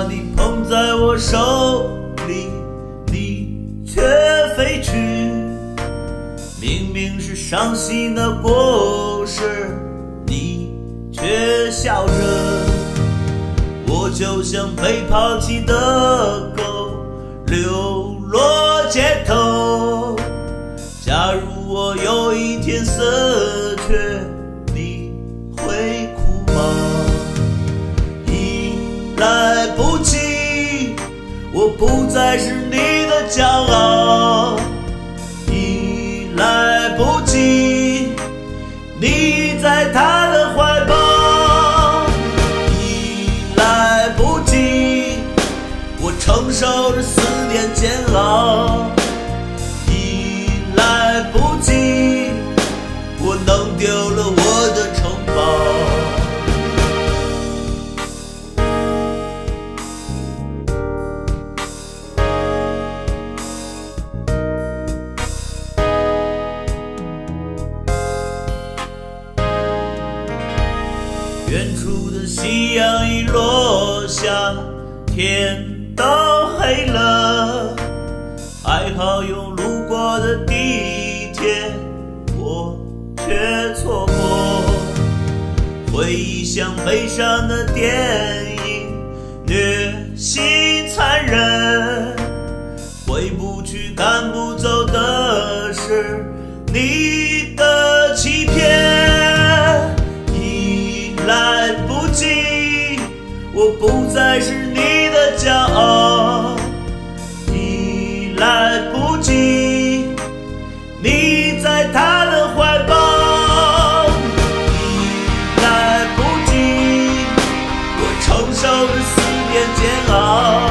把你捧在我手里，你却飞去。明明是伤心的故事，你却笑着。我就像被抛弃的狗，流落街头。假如我有一天死去，你会哭吗？已来不及，我不再是你的骄傲。已来不及，你在他的怀抱。已来不及，我承受着思念煎熬。已来不及，我弄丢了我的城堡。远处的夕阳已落下，天都黑了。还好有路过的地铁，我却错过。回忆像悲伤的电影，虐心残忍。回不去赶不走的是你的欺骗。来不及，我不再是你的骄傲。已来不及，你在他的怀抱。已来不及，我承受着思念煎熬。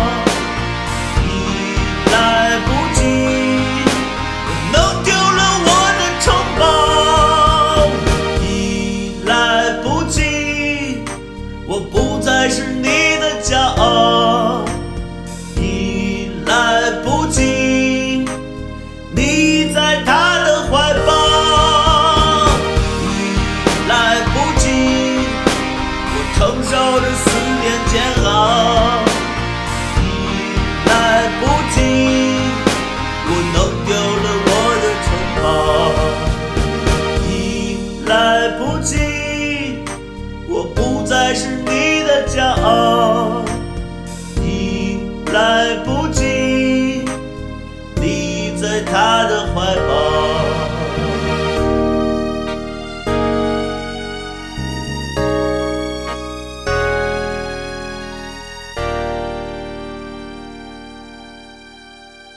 已来不及，我弄丢了我的城堡。已来不及，我不再是你的骄傲。已来不及，你在他的怀抱。已来不及，我承受着思念煎熬。已来不及，我弄丢了我的城堡。已来不及，我不再是你的骄傲。已来不及，你在他的怀抱。